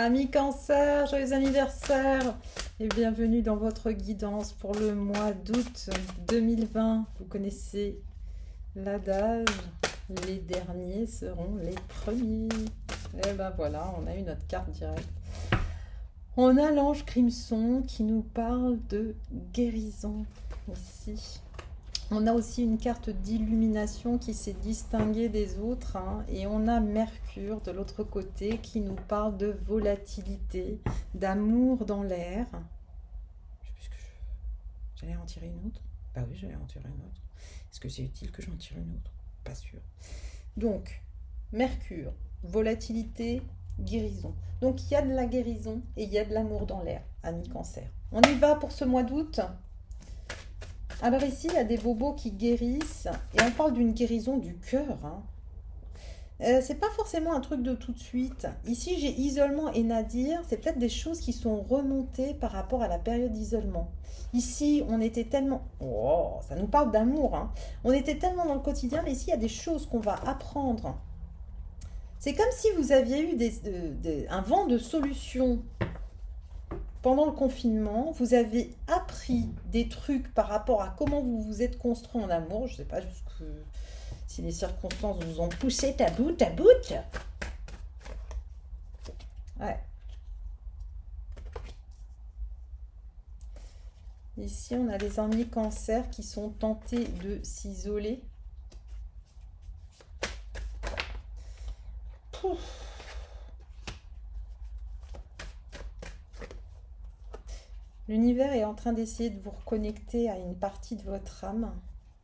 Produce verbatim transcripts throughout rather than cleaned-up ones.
Amis Cancer, joyeux anniversaire et bienvenue dans votre guidance pour le mois d'août deux mille vingt. Vous connaissez l'adage, les derniers seront les premiers. Et ben voilà, on a eu notre carte directe. On a l'ange Crimson qui nous parle de guérison ici. On a aussi une carte d'illumination qui s'est distinguée des autres, hein, et on a Mercure de l'autre côté qui nous parle de volatilité, d'amour dans l'air. Je sais plus ce que je... J'allais en tirer une autre. Bah oui, j'allais en tirer une autre. Est-ce que c'est utile que j'en tire une autre? Pas sûr. Donc, Mercure, volatilité, guérison. Donc, il y a de la guérison et il y a de l'amour dans l'air, amis Cancer. On y va pour ce mois d'août. Alors ici, il y a des bobos qui guérissent, et on parle d'une guérison du cœur. Hein. Euh, c'est pas forcément un truc de tout de suite. Ici, j'ai isolement et nadir, c'est peut-être des choses qui sont remontées par rapport à la période d'isolement. Ici, on était tellement... Oh, ça nous parle d'amour. Hein. On était tellement dans le quotidien, mais ici, il y a des choses qu'on va apprendre. C'est comme si vous aviez eu des, de, de, un vent de solutions. Pendant le confinement, vous avez appris des trucs par rapport à comment vous vous êtes construit en amour. Je ne sais pas jusque si les circonstances vous ont poussé à bout, à bout. Ouais. Ici, on a des amis Cancer qui sont tentés de s'isoler. Pouf. L'univers est en train d'essayer de vous reconnecter à une partie de votre âme.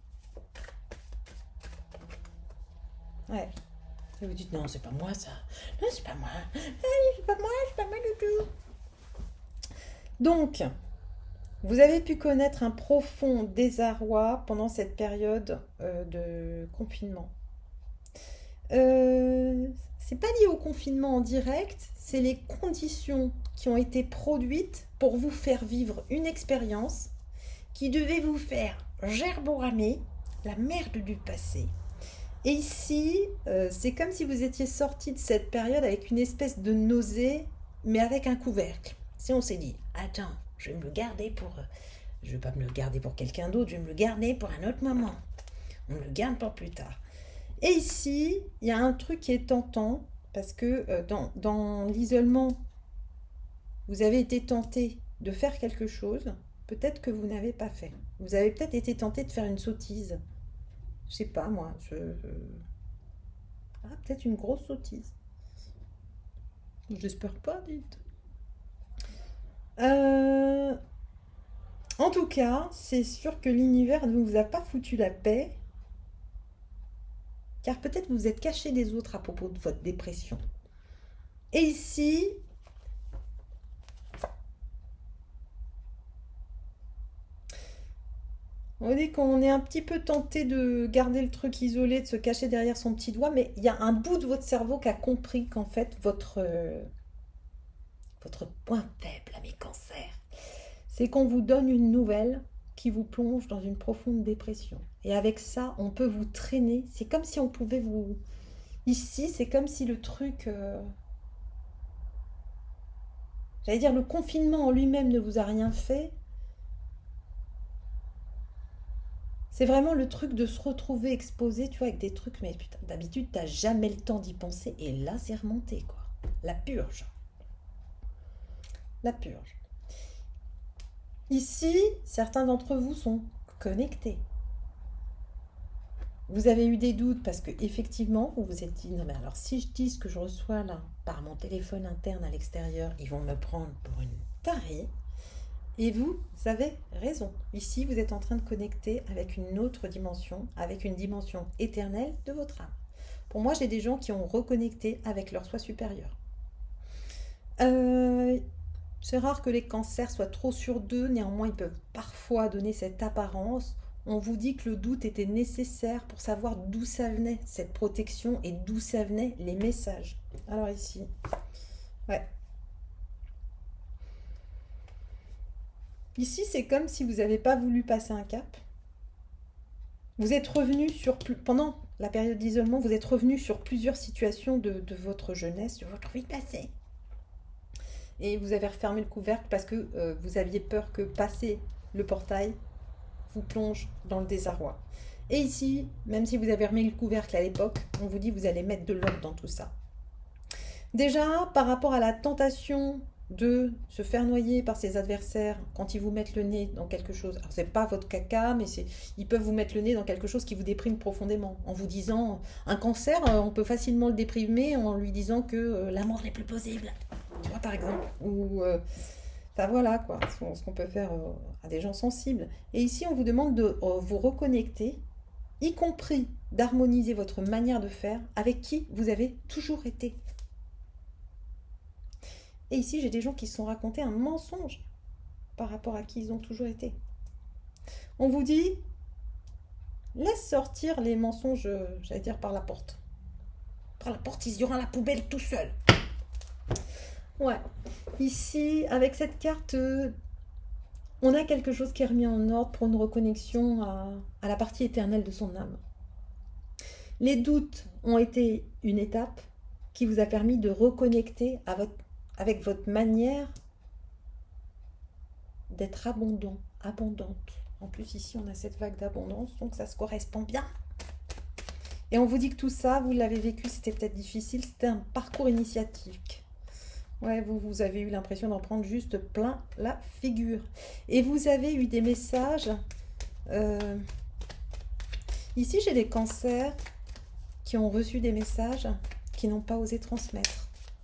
Ouais. Et vous dites, non, c'est pas moi ça. Non, c'est pas moi. C'est pas moi, c'est pas moi du tout. Donc, vous avez pu connaître un profond désarroi pendant cette période euh, de confinement. Euh, c'est pas lié au confinement en direct, c'est les conditions qui ont été produites pour vous faire vivre une expérience qui devait vous faire gerboramer la merde du passé. Et ici, euh, c'est comme si vous étiez sorti de cette période avec une espèce de nausée, mais avec un couvercle. Si on s'est dit, attends, je vais me le garder pour... Je vais pas me le garder pour quelqu'un d'autre, je vais me le garder pour un autre moment. On me le garde pour plus tard. Et ici, il y a un truc qui est tentant, parce que euh, dans, dans l'isolement, vous avez été tenté de faire quelque chose, peut-être que vous n'avez pas fait. Vous avez peut-être été tenté de faire une sottise. Je sais pas, moi. Je... Ah, peut-être une grosse sottise. J'espère pas, dites. Euh... En tout cas, c'est sûr que l'univers ne vous a pas foutu la paix, car peut-être vous êtes caché des autres à propos de votre dépression. Et ici, on dit qu'on est un petit peu tenté de garder le truc isolé, de se cacher derrière son petit doigt, mais il y a un bout de votre cerveau qui a compris qu'en fait, votre, euh, votre point faible, ami Cancer, c'est qu'on vous donne une nouvelle qui vous plonge dans une profonde dépression. Et avec ça, on peut vous traîner. C'est comme si on pouvait vous... Ici, c'est comme si le truc... Euh... J'allais dire, le confinement en lui-même ne vous a rien fait. C'est vraiment le truc de se retrouver exposé, tu vois, avec des trucs, mais putain, d'habitude, t'as jamais le temps d'y penser. Et là, c'est remonté, quoi. La purge. La purge. Ici, certains d'entre vous sont connectés. Vous avez eu des doutes parce que effectivement, vous vous êtes dit, non mais alors si je dis ce que je reçois là, par mon téléphone interne à l'extérieur, ils vont me prendre pour une tarée. Et vous, vous avez raison. Ici, vous êtes en train de connecter avec une autre dimension, avec une dimension éternelle de votre âme. Pour moi, j'ai des gens qui ont reconnecté avec leur soi supérieur. Euh, c'est rare que les cancers soient trop sûrs d'eux, néanmoins, ils peuvent parfois donner cette apparence. On vous dit que le doute était nécessaire pour savoir d'où ça venait, cette protection, et d'où ça venait les messages. Alors ici, ouais. Ici, c'est comme si vous n'avez pas voulu passer un cap. Vous êtes revenu sur... Pendant la période d'isolement, vous êtes revenu sur plusieurs situations de, de votre jeunesse, de votre vie passée. et vous avez refermé le couvercle parce que euh, vous aviez peur que passer le portail vous plonge dans le désarroi. Et ici, même si vous avez remis le couvercle à l'époque, on vous dit que vous allez mettre de l'ordre dans tout ça. Déjà, par rapport à la tentation de se faire noyer par ses adversaires quand ils vous mettent le nez dans quelque chose. Alors, c'est pas votre caca, mais c'est, ils peuvent vous mettre le nez dans quelque chose qui vous déprime profondément. En vous disant, un cancer, on peut facilement le déprimer en lui disant que euh, l'amour n'est plus possible. Tu vois, par exemple. Ou, euh, enfin, voilà, quoi, ce qu'on peut faire euh, à des gens sensibles. Et ici, on vous demande de euh, vous reconnecter, y compris d'harmoniser votre manière de faire avec qui vous avez toujours été. Et ici, j'ai des gens qui se sont racontés un mensonge par rapport à qui ils ont toujours été. On vous dit, laisse sortir les mensonges, j'allais dire, par la porte. Par la porte, ils iront à la poubelle tout seuls. Ouais. Ici, avec cette carte, on a quelque chose qui est remis en ordre pour une reconnexion à, à la partie éternelle de son âme. Les doutes ont été une étape qui vous a permis de reconnecter à votre avec votre manière d'être abondant, abondante. En plus, ici, on a cette vague d'abondance, donc ça se correspond bien. Et on vous dit que tout ça, vous l'avez vécu, c'était peut-être difficile, c'était un parcours initiatique. Ouais, vous, vous avez eu l'impression d'en prendre juste plein la figure. Et vous avez eu des messages. Euh, ici, j'ai des cancers qui ont reçu des messages qui n'ont pas osé transmettre.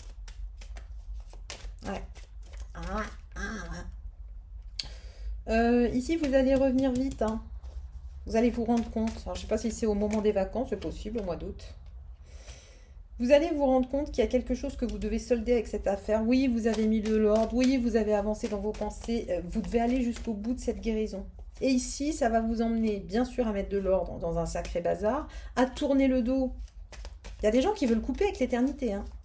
Ouais. Ah, ah, ah. Euh, ici, vous allez revenir vite. Hein. Vous allez vous rendre compte. Alors, je ne sais pas si c'est au moment des vacances, c'est possible, au mois d'août. Vous allez vous rendre compte qu'il y a quelque chose que vous devez solder avec cette affaire. Oui, vous avez mis de l'ordre. Oui, vous avez avancé dans vos pensées. Vous devez aller jusqu'au bout de cette guérison. Et ici, ça va vous emmener, bien sûr, à mettre de l'ordre dans un sacré bazar, à tourner le dos. Il y a des gens qui veulent couper avec l'éternité, hein.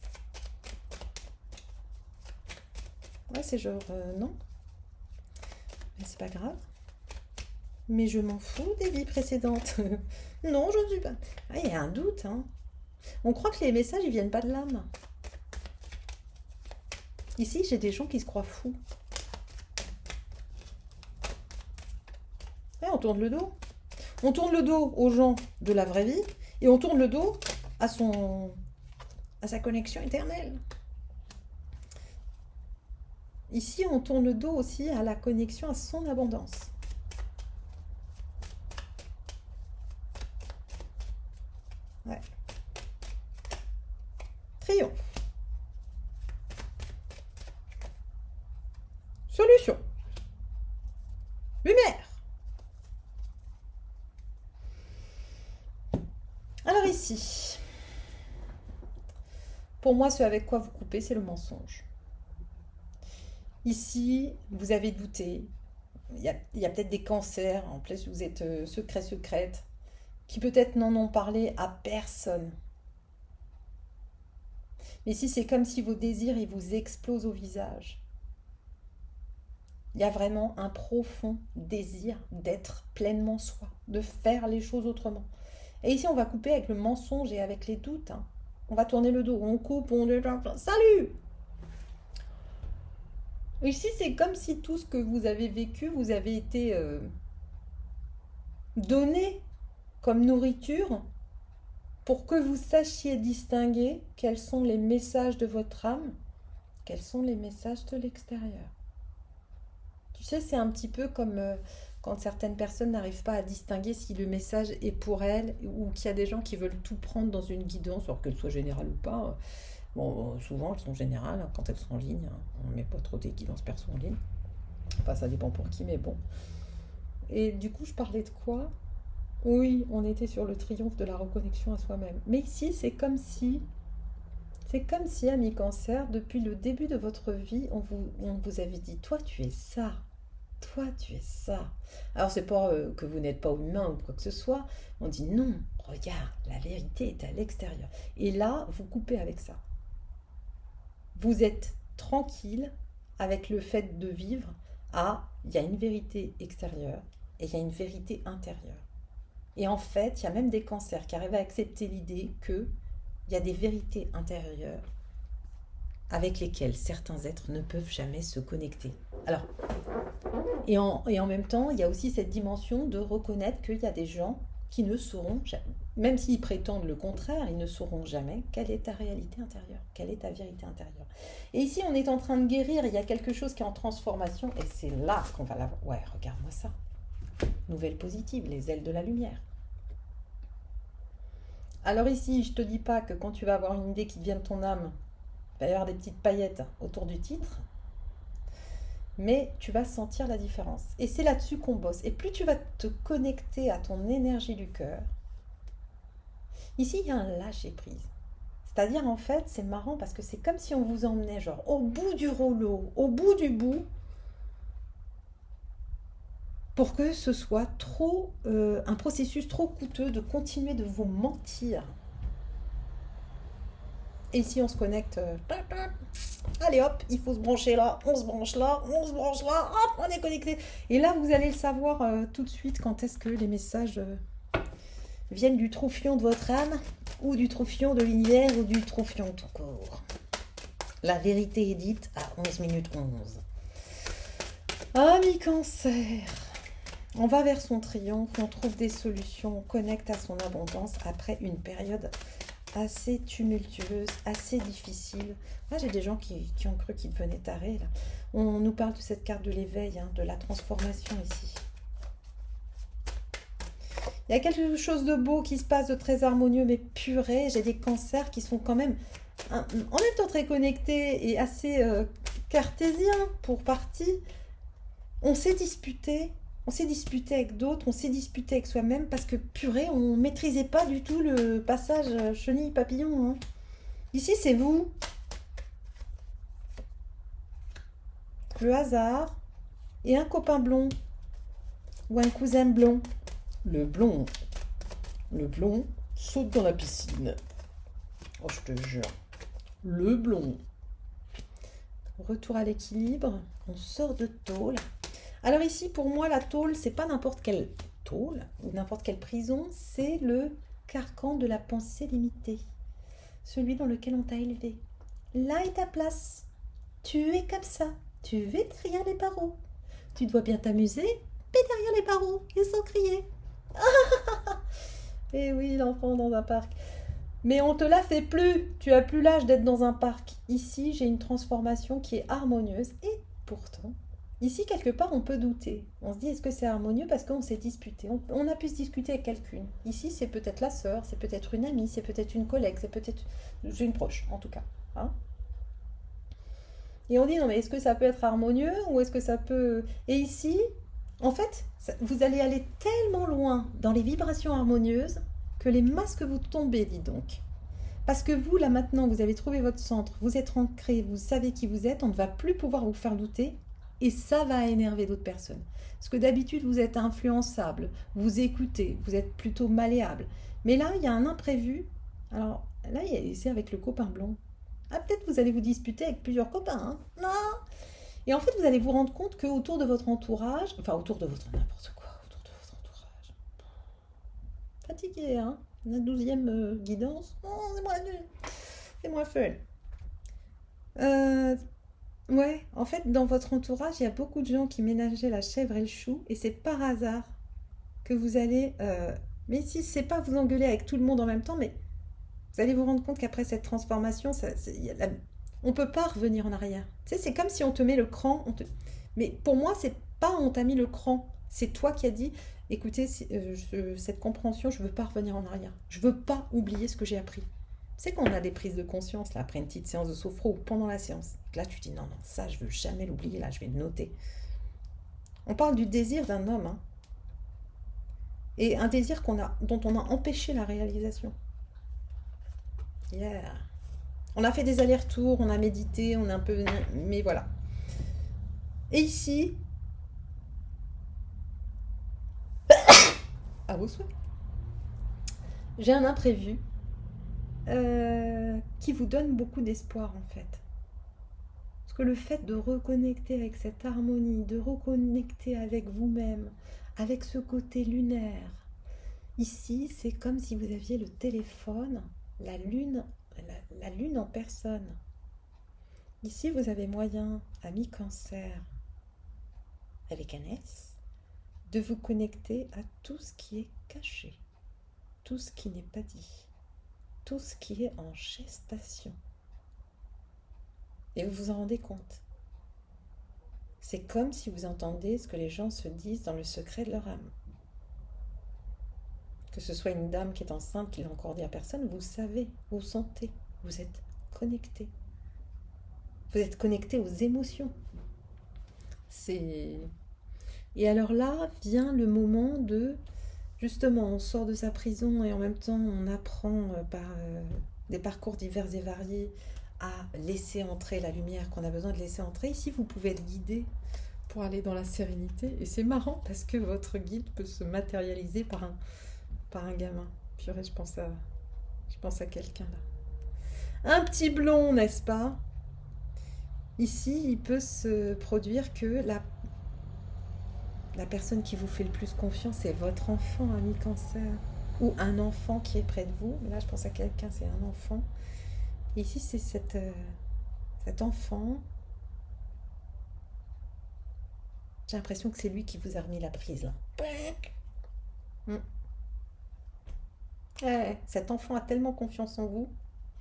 Ouais, c'est genre, euh, non. Mais c'est pas grave. Mais je m'en fous des vies précédentes. Non, je ne suis pas... Ah, il y a un doute, hein. On croit que les messages, ils viennent pas de l'âme. Ici, j'ai des gens qui se croient fous. Ouais, on tourne le dos. On tourne le dos aux gens de la vraie vie et on tourne le dos à son... à sa connexion éternelle. Ici, on tourne le dos aussi à la connexion à son abondance. Ouais. Triomphe. Solution. Lumière. Alors ici, pour moi, ce avec quoi vous coupez, c'est le mensonge. Ici, vous avez douté. Il y a, il y a peut-être des cancers, en plus vous êtes euh, secret, secrète, qui peut-être n'en ont parlé à personne. Mais ici, c'est comme si vos désirs, ils vous explosent au visage. Il y a vraiment un profond désir d'être pleinement soi, de faire les choses autrement. Et ici, on va couper avec le mensonge et avec les doutes. Hein. On va tourner le dos, on coupe, on... Salut! Ici, c'est comme si tout ce que vous avez vécu, vous avez été euh, donné comme nourriture pour que vous sachiez distinguer quels sont les messages de votre âme, quels sont les messages de l'extérieur. Tu sais, c'est un petit peu comme euh, quand certaines personnes n'arrivent pas à distinguer si le message est pour elles ou qu'il y a des gens qui veulent tout prendre dans une guidance, alors qu'elle soit générale ou pas. Bon, souvent, elles sont générales, hein, quand elles sont en ligne. Hein. On ne met pas trop des guidances perso en ligne. Enfin, ça dépend pour qui, mais bon. Et du coup, je parlais de quoi? Oui, on était sur le triomphe de la reconnexion à soi-même. Mais ici, c'est comme si... C'est comme si, ami Cancer, depuis le début de votre vie, on vous, on vous avait dit, toi, tu es ça. Toi, tu es ça. Alors, c'est pas euh, que vous n'êtes pas humain ou quoi que ce soit. On dit, non, regarde, la vérité est à l'extérieur. Et là, vous coupez avec ça. Vous êtes tranquille avec le fait de vivre à, il y a une vérité extérieure et il y a une vérité intérieure. Et en fait, il y a même des cancers qui arrivent à accepter l'idée qu'il y a des vérités intérieures avec lesquels certains êtres ne peuvent jamais se connecter. Alors, et en, et en même temps, il y a aussi cette dimension de reconnaître qu'il y a des gens qui ne sauront jamais, même s'ils prétendent le contraire, ils ne sauront jamais quelle est ta réalité intérieure, quelle est ta vérité intérieure. Et ici, on est en train de guérir, il y a quelque chose qui est en transformation, et c'est là qu'on va la... Ouais, regarde-moi ça. Nouvelle positive, les ailes de la lumière. Alors ici, je ne te dis pas que quand tu vas avoir une idée qui vient de ton âme, il va y avoir des petites paillettes autour du titre, mais tu vas sentir la différence. Et c'est là-dessus qu'on bosse. Et plus tu vas te connecter à ton énergie du cœur, ici, il y a un lâcher-prise. C'est-à-dire, en fait, c'est marrant parce que c'est comme si on vous emmenait genre au bout du rouleau, au bout du bout, pour que ce soit trop euh, un processus trop coûteux de continuer de vous mentir. Et ici, on se connecte. Euh, allez hop, il faut se brancher là, on se branche là, on se branche là, hop, on est connecté. Et là, vous allez le savoir euh, tout de suite quand est-ce que les messages euh, viennent du troufion de votre âme, ou du troufion de l'univers, ou du troufion tout court. La vérité est dite à onze minutes onze. Ami Cancer, on va vers son triomphe, on trouve des solutions, on connecte à son abondance après une période assez tumultueuse, assez difficile. Moi, j'ai des gens qui, qui ont cru qu'ils devenaient tarés. Là. On nous parle de cette carte de l'éveil, hein, de la transformation ici. Il y a quelque chose de beau qui se passe, de très harmonieux, mais purée. J'ai des cancers qui sont quand même hein, en même temps très connectés et assez euh, cartésiens pour partie. On s'est disputé. On s'est disputé avec d'autres, on s'est disputé avec soi-même parce que, purée, on ne maîtrisait pas du tout le passage chenille-papillon. Hein. Ici, c'est vous. Le hasard et un copain blond ou un cousin blond. Le blond. Le blond saute dans la piscine. Oh, je te jure. Le blond. Retour à l'équilibre. On sort de tôle. Alors ici, pour moi, la tôle, c'est pas n'importe quelle tôle ou n'importe quelle prison, c'est le carcan de la pensée limitée, celui dans lequel on t'a élevé. Là est ta place. Tu es comme ça. Tu es derrière les barreaux. Tu dois bien t'amuser, mais derrière les barreaux et sans crier. Et oui, l'enfant dans un parc. Mais on te la fait plus. Tu as plus l'âge d'être dans un parc. Ici, j'ai une transformation qui est harmonieuse et pourtant... Ici, quelque part, on peut douter. On se dit, est-ce que c'est harmonieux parce qu'on s'est disputé. On, on a pu se discuter avec quelqu'une. Ici, c'est peut-être la sœur, c'est peut-être une amie, c'est peut-être une collègue, c'est peut-être une proche, en tout cas. Hein, et on dit, non, mais est-ce que ça peut être harmonieux ou est-ce que ça peut... Et ici, en fait, ça, vous allez aller tellement loin dans les vibrations harmonieuses que les masques vous tombez, dis donc. Parce que vous, là, maintenant, vous avez trouvé votre centre, vous êtes ancré, vous savez qui vous êtes, on ne va plus pouvoir vous faire douter. Et ça va énerver d'autres personnes. Parce que d'habitude, vous êtes influençable, vous écoutez, vous êtes plutôt malléable. Mais là, il y a un imprévu. Alors là, c'est avec le copain blond. Ah, peut-être vous allez vous disputer avec plusieurs copains. Hein, non. Et en fait, vous allez vous rendre compte qu'autour de votre entourage, enfin autour de votre n'importe quoi, autour de votre entourage. Fatigué, hein. La douzième euh, guidance. Oh, c'est moins, c'est moins fun. Euh... Ouais, en fait, dans votre entourage, il y a beaucoup de gens qui ménageaient la chèvre et le chou, et c'est par hasard que vous allez... Euh... Mais si, c'est pas vous engueuler avec tout le monde en même temps, mais vous allez vous rendre compte qu'après cette transformation, ça, y a la... on peut pas revenir en arrière. Tu sais, c'est comme si on te met le cran, on te... mais pour moi, c'est pas on t'a mis le cran, c'est toi qui as dit, écoutez, euh, je, cette compréhension, je veux pas revenir en arrière, je veux pas oublier ce que j'ai appris. C'est qu'on a des prises de conscience là, après une petite séance de sophro ou pendant la séance. Là, tu dis non, non, ça, je veux jamais l'oublier, là, je vais le noter. On parle du désir d'un homme, hein, et un désir qu'on a, dont on a empêché la réalisation. Yeah. On a fait des allers-retours, on a médité, on a un peu... Mais voilà. Et ici... à vos souhaits. J'ai un imprévu. Euh, qui vous donne beaucoup d'espoir en fait. Parce que le fait de reconnecter avec cette harmonie, de reconnecter avec vous-même, avec ce côté lunaire, ici c'est comme si vous aviez le téléphone, la lune, la, la lune en personne. Ici, vous avez moyen, ami Cancer, avec un S, de vous connecter à tout ce qui est caché, tout ce qui n'est pas dit, tout ce qui est en gestation. Et vous vous en rendez compte. C'est comme si vous entendez ce que les gens se disent dans le secret de leur âme. Que ce soit une dame qui est enceinte, qui l'a encore dit à personne, vous savez, vous sentez, vous êtes connecté. Vous êtes connecté aux émotions. C'est... Et alors là, vient le moment de... Justement, on sort de sa prison et en même temps, on apprend par euh, des parcours divers et variés à laisser entrer la lumière qu'on a besoin de laisser entrer. Ici, vous pouvez être guidé pour aller dans la sérénité. Et c'est marrant parce que votre guide peut se matérialiser par un, par un gamin. Purée, je pense à, je pense à quelqu'un là. Un petit blond, n'est-ce pas? Ici, il peut se produire que la, la personne qui vous fait le plus confiance est votre enfant, ami Cancer. Ou un enfant qui est près de vous. Mais là, je pense à quelqu'un, c'est un enfant. Et ici, c'est cette, euh, cet enfant. J'ai l'impression que c'est lui qui vous a remis la prise, là. Mm. Ouais, cet enfant a tellement confiance en vous.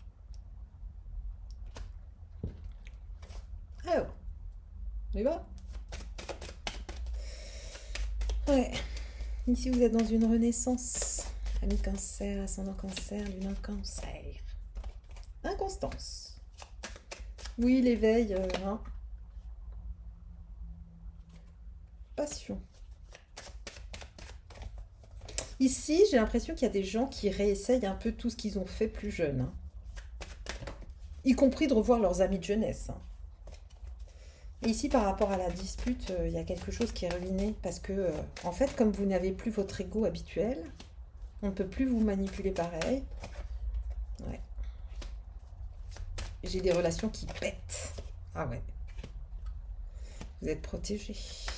Alors, on y va. Ouais. Ici, vous êtes dans une renaissance. Ami Cancer, ascendant Cancer, lune en Cancer. Inconstance. Oui, l'éveil, euh, hein. Passion. Ici, j'ai l'impression qu'il y a des gens qui réessayent un peu tout ce qu'ils ont fait plus jeune. Hein. Y compris de revoir leurs amis de jeunesse. Hein. Et ici, par rapport à la dispute, il euh, y a quelque chose qui est ruiné. Parce que, euh, en fait, comme vous n'avez plus votre ego habituel, on ne peut plus vous manipuler pareil. Ouais. J'ai des relations qui pètent. Ah ouais. Vous êtes protégés.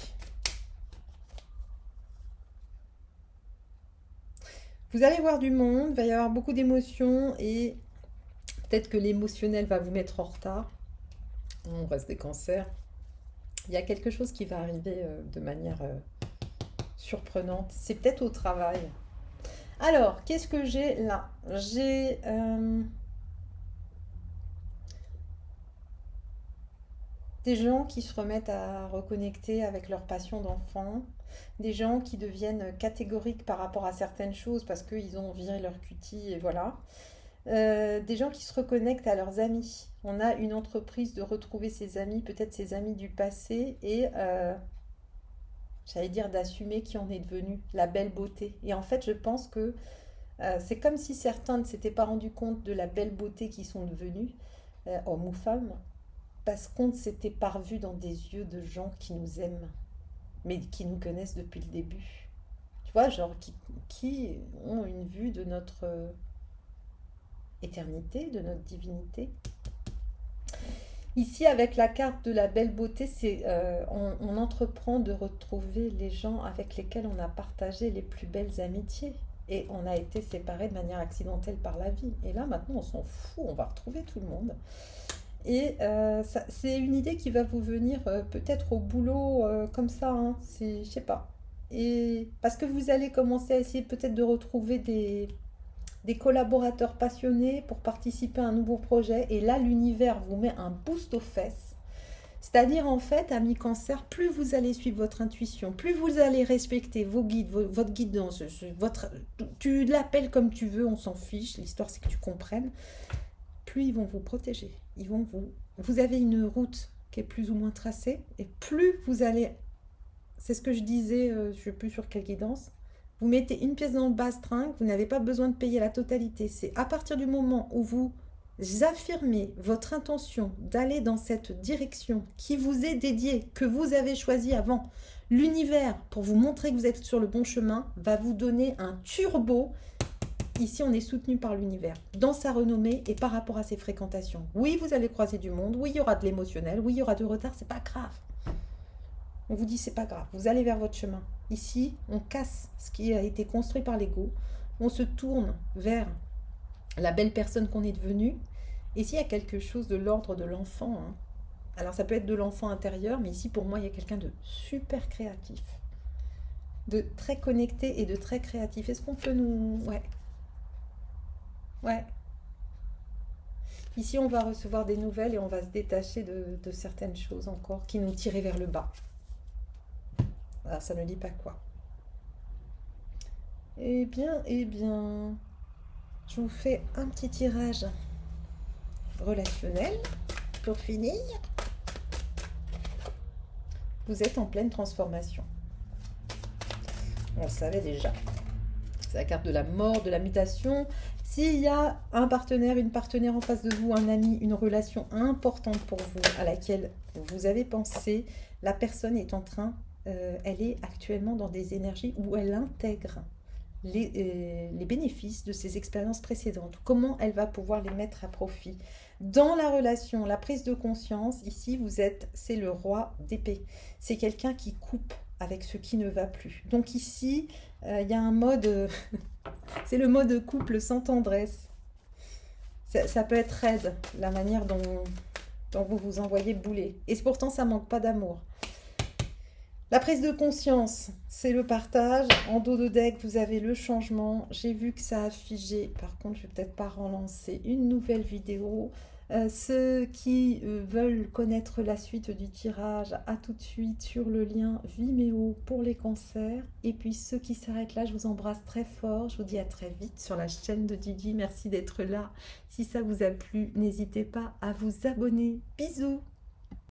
Vous allez voir du monde, il va y avoir beaucoup d'émotions et peut-être que l'émotionnel va vous mettre en retard. On reste des cancers. Il y a quelque chose qui va arriver de manière surprenante. C'est peut-être au travail. Alors, qu'est-ce que j'ai là? J'ai... Euh, des gens qui se remettent à reconnecter avec leur passion d'enfant. Des gens qui deviennent catégoriques par rapport à certaines choses parce qu'ils ont viré leur cutie et voilà. Euh, des gens qui se reconnectent à leurs amis. On a une entreprise de retrouver ses amis, peut-être ses amis du passé et euh, j'allais dire d'assumer qui en est devenu, la belle beauté. Et en fait, je pense que euh, c'est comme si certains ne s'étaient pas rendus compte de la belle beauté qu'ils sont devenus, euh, hommes ou femmes, parce qu'on ne s'était pas revu dans des yeux de gens qui nous aiment, mais qui nous connaissent depuis le début. Tu vois, genre qui, qui ont une vue de notre euh, éternité, de notre divinité. Ici, avec la carte de la belle beauté, c'est euh, on, on entreprend de retrouver les gens avec lesquels on a partagé les plus belles amitiés. Et on a été séparés de manière accidentelle par la vie. Et là, maintenant, on s'en fout, on va retrouver tout le monde. Et euh, c'est une idée qui va vous venir euh, peut-être au boulot euh, comme ça, hein, je sais pas. Et parce que vous allez commencer à essayer peut-être de retrouver des, des collaborateurs passionnés pour participer à un nouveau projet. Et là, l'univers vous met un boost aux fesses. C'est-à-dire, en fait, ami Cancer, plus vous allez suivre votre intuition, plus vous allez respecter vos guides, vos, votre guidance, votre, tu l'appelles comme tu veux, on s'en fiche. L'histoire, c'est que tu comprennes. Plus ils vont vous protéger. Ils vont vous... Vous avez une route qui est plus ou moins tracée, et plus vous allez... C'est ce que je disais, euh, je ne sais plus sur quelle guidance. Vous mettez une pièce dans le bastringue, vous n'avez pas besoin de payer la totalité. C'est à partir du moment où vous affirmez votre intention d'aller dans cette direction qui vous est dédiée, que vous avez choisi avant, l'univers, pour vous montrer que vous êtes sur le bon chemin, va vous donner un turbo. Ici, on est soutenu par l'univers, dans sa renommée et par rapport à ses fréquentations. Oui, vous allez croiser du monde, oui, il y aura de l'émotionnel, oui, il y aura du retard, c'est pas grave. On vous dit, c'est pas grave, vous allez vers votre chemin. Ici, on casse ce qui a été construit par l'ego, on se tourne vers la belle personne qu'on est devenue. Et s'il y a quelque chose de l'ordre de l'enfant, hein, Alors ça peut être de l'enfant intérieur, mais ici pour moi il y a quelqu'un de super créatif, de très connecté et de très créatif. Est-ce qu'on peut nous... Ouais, ouais. Ici on va recevoir des nouvelles et on va se détacher de, de certaines choses encore qui nous tiraient vers le bas. Alors ça ne dit pas quoi. Eh bien, eh bien, je vous fais un petit tirage relationnel pour finir. Vous êtes en pleine transformation. On le savait déjà. C'est la carte de la mort, de la mutation. S'il y a un partenaire, une partenaire en face de vous, un ami, une relation importante pour vous à laquelle vous avez pensé, la personne est en train, euh, elle est actuellement dans des énergies où elle intègre les, euh, les bénéfices de ses expériences précédentes. Comment elle va pouvoir les mettre à profit. Dans la relation, la prise de conscience, ici vous êtes, c'est le roi d'épée. C'est quelqu'un qui coupe avec ce qui ne va plus. Donc ici, il euh, y a un mode, euh, c'est le mode couple sans tendresse. Ça, ça peut être raide, la manière dont, dont vous vous envoyez bouler. Et pourtant, ça manque pas d'amour. La prise de conscience, c'est le partage. En dos de deck, vous avez le changement. J'ai vu que ça a figé. Par contre, je vais peut-être pas relancer une nouvelle vidéo. Euh, ceux qui euh, veulent connaître la suite du tirage, à tout de suite sur le lien Vimeo pour les cancers. Et puis ceux qui s'arrêtent là, je vous embrasse très fort. Je vous dis à très vite sur la chaîne de Gigi. Merci d'être là. Si ça vous a plu, n'hésitez pas à vous abonner. Bisous!